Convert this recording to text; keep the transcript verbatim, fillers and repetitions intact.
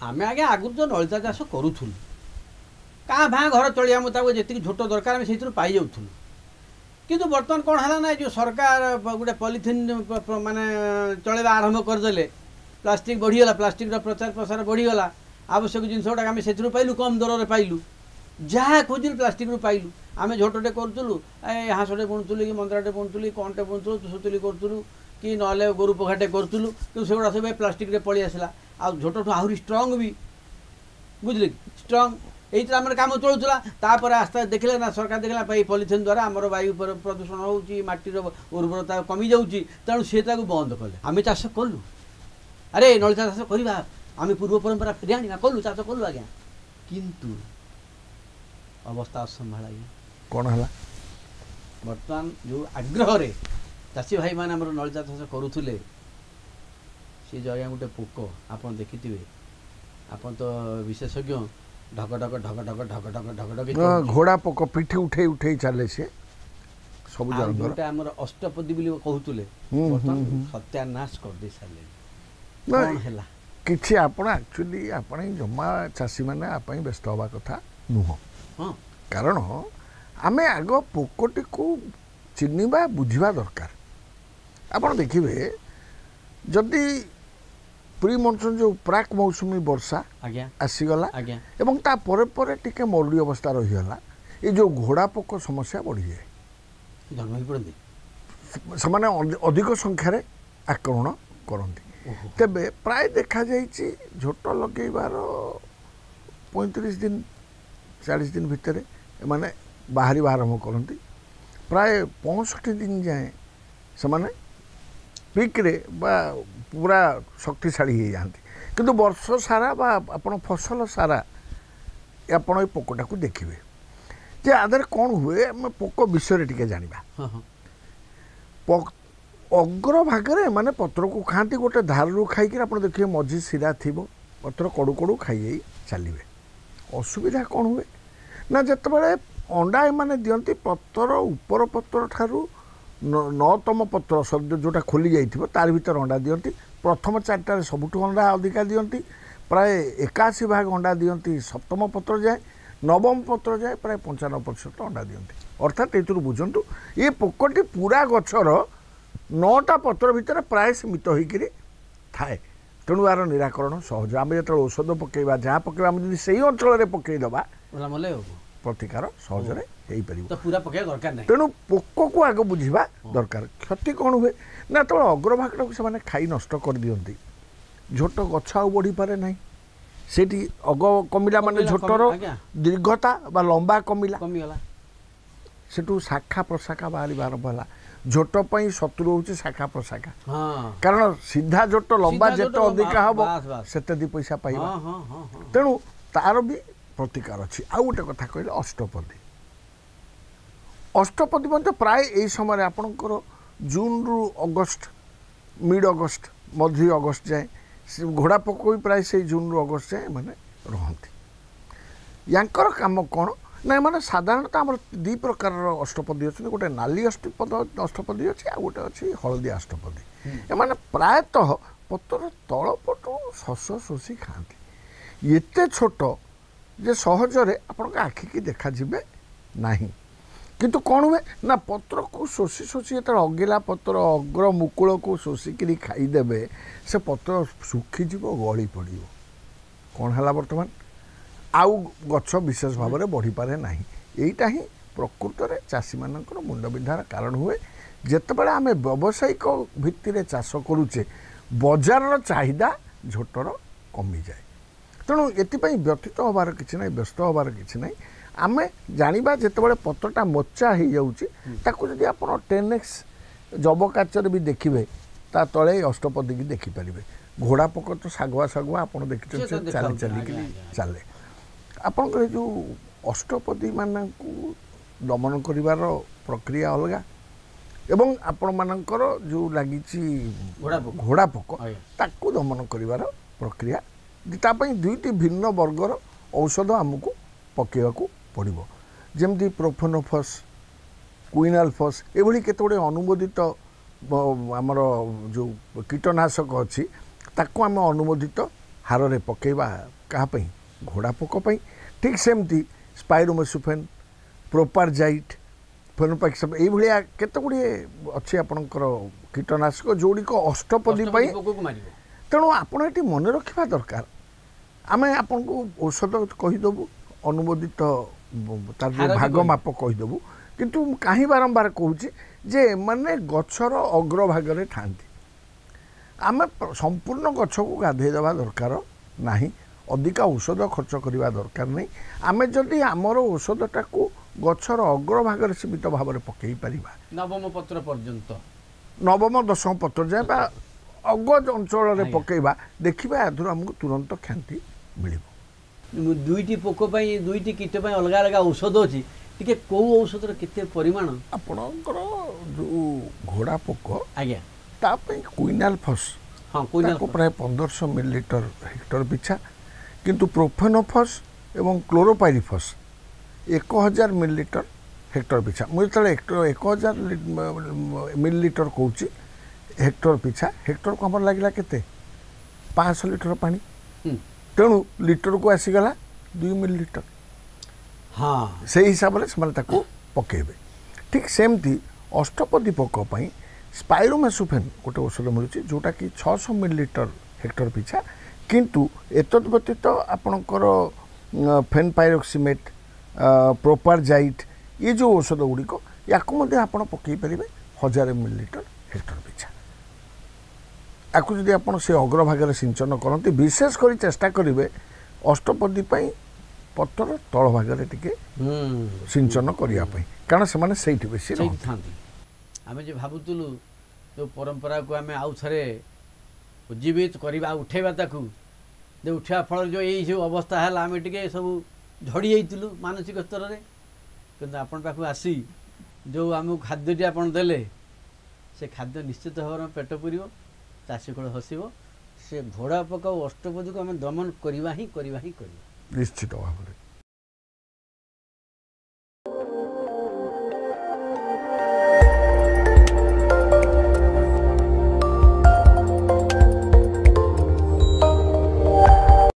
आमे आगे आगुरी तो नलिता चाष करूथुलु क्या भाँ घर चलिया मुताबिक जी झोट दरकार आम से पाई जाऊँ किंतु बर्तमान कौन है ना जो सरकार गोटे पॉलिथिन माने चलवा आरंभ करदे प्लास्टिक बढ़ीगला प्लास्टिक प्रचार प्रसार बढ़ीगला आवश्यक जिन गुड़ा आम से पाइलु कम दर में पाइलु जहाँ खोजिलु प्लास्टिक रू पाइलु आम झोटे करूँ हाँसटे बुणुलु कि मंत्राटे बुणुलु कौनटे बुणुलु सुतुली करूँ कि ना गोरु पघाटे करूँ कि से गुड़ा सब प्लास्टिक पलि आसला आ झोटू आहरी स्ट्रंग भी बुझे स्ट्रंग यही आम कम चलूला तापर आस्ते देखले ना सरकार देखला पॉलिथिन द्वारा आमर वायु प्रदूषण होटीर उर्वरता कमी जाऊँगी तेणु सी बंद कले आम चाष कलु अरे नलिता चाष करवा आम पूर्व परंपरा फेरी आना कलु चाष कलु आज्ञा किंतु अवस्था असंभाल आज्ञा कौन है बर्तमान जो आग्रह चाषी भाई मैंने आम नलिता चाष करुले सी जो आज्ञा गोटे पोक आप देखिथे आप तो विशेषज्ञ ढक ढक ढक ढक ढक ढक ढक ढक घोड़ा पोक पिठी उठे उठे चले से सब जोटा आमर अष्टपदी बोली कहतुले सत्यानाश कर दे सारे कौन है किछि आपण एक्चुअली आपण जमा चाषी माने आपई व्यस्त होबा कथा नुह हां कारण आमे आगो पोकटी को चिन्हिबा बुझिबा दरकार आपण देखिबे जदि प्री मनसून जो प्राक मौसुमी वर्षा आसीगला एवं ता परे परे टिके मरुड़ी अवस्था रहीगला ये जो घोड़ा पोक समस्या बढ़ी जाए से अधिक संख्यार आक्रमण करती तेबे प्राय देखा जाइछि झोट लगेबार पैंतीस दिन चालीस दिन भितर माने बाहरी आरंभ करती प्राय पैंसठ दिन जाए से माने पिक्रे बा पूरा शक्तिशाली हो जाती किंतु वर्ष सारा बा आपण फसल सारा आपण ये पोकटा को देखिए जे आदर कौन हुए आम पोक विषय टिके जानिबा अग्र भागरे माने पत्र को खाती गोटे धारू खाई आप देखिए मझी सिरा थी पत्र कड़ू कड़ू खाई चलिए असुविधा कौन हुए ना जिते अंडा एमाने दियंती पत्र उपर पत्र ठारू नौतम पत्र शब्द जोटा खोली जाइथिबो तार भीतर अंडा दियंती प्रथम चारटार सबुठु अंडा अधिका दियंती प्राय एकाशी भाग अंडा दियंती सप्तम पत्र जाए नवम पत्र जाए प्राय पंचानवे प्रतिशत अंडा दियंती अर्थात ये बुझंतु ये पोकटी पूरा गछर नौटा पत्र भीतर प्राय सीमित होकर थाए तेणु यार निराकरण सहज आम जो औषध पकेबा जहाँ पकेबा आम से अंचल पकईदबा प्रतिकार सहजरे तेणु पोक को आग बुझा दरकार क्षति कौन हुए ना तो अग्रभागटा को से खाई नष्ट कर दियंती झोट गछ आ बढ़ी पारे ना से अग कमिला माने झोटर दीर्घता बा लंबा कमिला सेठू शाखा प्रशाखा बाहरी आरंभ है झोट पर शत्रु हूँ शाखा प्रशाखा कारण सीधा झोट लंबा जेट अधिका हम से दी पैसा पाइबा तेणु तार भी प्रतिकार अच्छी आउ गोटे कथा कहले अष्टपदी अष्टपदी मध्य प्राय यही समय आपणकर जून रु अगस्ट मिड अगस्ट मध्य अगस्ट जाए घोड़ा पोक भी प्राय से जून रु अगस्ट जाए मैंने रहती यांकर काम कौन ना मैंने साधारणतः आम दी प्रकार अष्टपदी अच्छे गोटे नाली अष्टपद अष्टपदी अच्छी आ गोटे अच्छी हलदी अष्टपदी एमाने प्रायतः पतर तलपटू शस शोषी खाती एते छोट जे सहजरे आपण आखि की देखा जीवे नहीं किंतु कौन हुए ना पत्र को शोषी शोषी जो अगिला पत्र अग्र मुकुल को शोषिकी खाईदेवे से पत्र सुखीज गली पड़ कौन है बर्तमान आउ गछ विशेष भाव में बढ़ी पारे ना यहीटा ही प्रकृत में चाषी मान मुंडबिंधार कारण हुए जितेबाला आम व्यावसायिक भित्ति चाष करुचे बजार चाहिदा झोटर कमी जाए तेणु ये व्यतीत होबार किसी ना व्यस्त होबार किसी ना आम जाना जितेबाला पत्रटा मोचा हो जाऊँगी आप टेन एक्स जब काचर भी देखिए ता तले अष्टपदी की देखिपारे घोड़ा पोक तो सागुआ सागुआ आप देखते चली चलिक चले आपंकर जो अष्टपदी मान दमन कर प्रक्रिया अलग एवं आपण मानकर जो लगी घोड़ा पोक ताकू दमन कर प्रक्रिया तापाई दुईटी भिन्न वर्गर औषध आमको पकेवाकू पड़ो जमती प्रोफेनोफस क्विनाल्फस एभली केतोड़े अनुमोदित आमर जो कीटनाशक अच्छी ताकू आम अनुमोदित हारे पकेवा क्या घोड़ा पोक ठीक सेमती स्पाइरोमेसुफेन प्रोपारजाइट फेनोपाक्सम ये केत गुड़े अच्छी आपणकर कीटनाशक जोड़िक अष्टपदी तेणु आपड़ ये मन रखा दरकार आम आपन को औषध कहीदेबू अनुमोदित तार भाग माप कहीदेबू किंतु कहीं बारंबार कहूँ जे माने गछर अग्रभाग था आम संपूर्ण गछ को गाधे देवा दरकार नहीं अधिका औषध खर्च करवा दरकार नहीं आम जदि आमर औषधटा को गछर अग्रभाग सीमित भाव में पकई पार नवम पत्र पर्यंत नवम दशम पत्र जाए बा अगज अंचल पकईवा देखा यादर आमको तुरंत ख्याति मिल दुईटी पोक दुईटी कीट अलग अलग औषध अच्छी टे कौ औषधर केते परिमाण आपणकर जो घोड़ा पोक आज्ञा तापई क्विनाल फस हाँ क्विनाल प्राय पंदर सौ मिलीलीटर हेक्टर पिछा किंतु प्रोफेनोफस एवं क्लोरोपाइरिफस एक हजार मिलीलीटर हेक्टर पिछा मुझे हेक्टर एक हजार मिलीलीटर कौच हेक्टर पिछा हेक्टर को हमारे लगे केते पाँच सौ लिटर पानी तेणु लिटर को आसीगला दुई मिलीलीटर हाँ से हिसाब से पकेबे ठीक सेमती अष्टपदी पोकपाई स्पाइरोमेसुफेन गोटे औषध मिलूँ जोटा कि छह सौ मिलीलीटर हेक्टर पिछा किंतु एतद व्यतीत आपणकर फेनपाइरोक्सिमेट प्रोपारजाइट ये जो औषध गुड़िक या आप पकई पारे हजार मिलीलीटर हेक्टर पिछा आपको जब आप से अग्रभाग सिंचन करते विशेषकर चेष्टा करेंगे अष्टपदी पत्र तल भाग सिंचन करने कारण से बेस आम जो भावुलु जो परंपरा को आम आउ थे उज्जीवित करवा उठेबा ताकू जो उठा फल जो यही सब अवस्था है आम टे सब झड़ी जाइलु मानसिक स्तर में कि आपण पाखु आसी जो आम खाद्यटी आप देले से खाद्य निश्चित भाव में पेट पूर चाषी कूल हसब से घोड़ा पोक अष्टपदी को आम दमन करवा ही करवा ही करवा निश्चित भाव में।